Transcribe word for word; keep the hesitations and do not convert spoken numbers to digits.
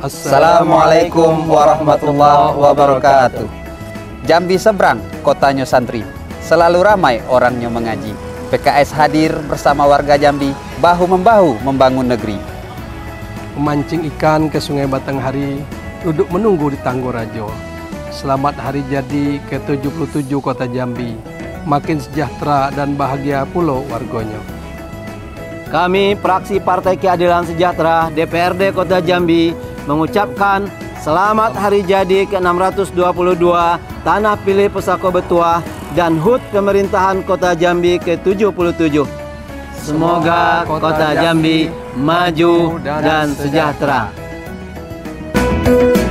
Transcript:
Assalamualaikum warahmatullahi wabarakatuh. Jambi seberang, kotanya santri. Selalu ramai orangnya mengaji. P K S hadir bersama warga Jambi, bahu-membahu membangun negeri. Memancing ikan ke Sungai Batanghari, duduk menunggu di Tanggorajo. Selamat hari jadi ke tujuh puluh tujuh kota Jambi. Makin sejahtera dan bahagia pulau wargonya. Kami Praksi Partai Keadilan Sejahtera D P R D Kota Jambi mengucapkan selamat hari jadi ke enam ratus dua puluh dua Tanah Pilih Pusako Betuah dan H U T Pemerintahan Kota Jambi ke tujuh puluh tujuh. Semoga Kota Jambi maju dan sejahtera.